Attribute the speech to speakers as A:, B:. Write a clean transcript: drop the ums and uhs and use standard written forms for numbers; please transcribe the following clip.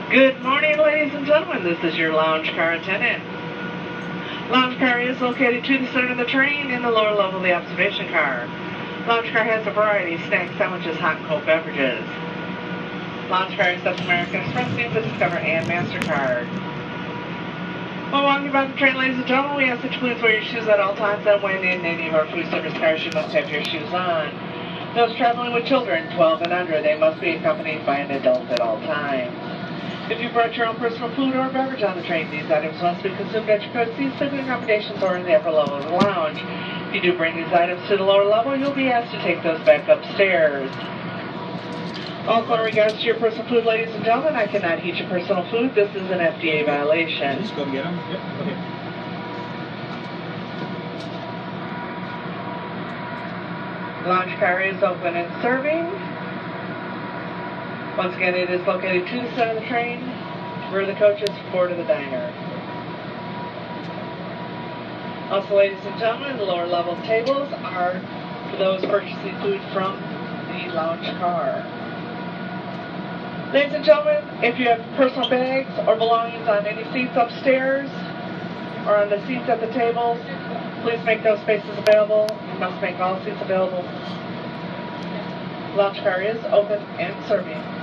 A: Good morning, ladies and gentlemen. This is your lounge car attendant. Lounge car is located to the center of the train in the lower level of the observation car. Lounge car has a variety of snacks, sandwiches, hot and cold beverages. Lounge car accepts American Express, Visa, Discover, and MasterCard. While walking by the train, ladies and gentlemen, we ask that you please wear your shoes at all times, and when in any of our food service cars, you must have your shoes on. Those traveling with children, 12 and under, they must be accompanied by an adult at all times. If you brought your own personal food or beverage on the train, these items must be consumed at your coach seats, sleeping accommodations, or in the upper level of the lounge. If you do bring these items to the lower level, you'll be asked to take those back upstairs. Also, in regards to your personal food, ladies and gentlemen, I cannot heat your personal food. This is an FDA violation.
B: Just go get them. Yep. Okay.
A: Lounge car is open and serving. Once again, it is located to the center of the train, rear of the coaches, forward of the diner. Also, ladies and gentlemen, the lower level tables are for those purchasing food from the lounge car. Ladies and gentlemen, if you have personal bags or belongings on any seats upstairs or on the seats at the tables, please make those spaces available. You must make all seats available. Lounge car is open and serving.